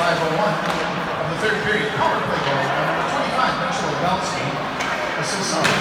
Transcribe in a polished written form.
5:01 of the third period. Power play goal by number 25, Mitchell Belsky. Assists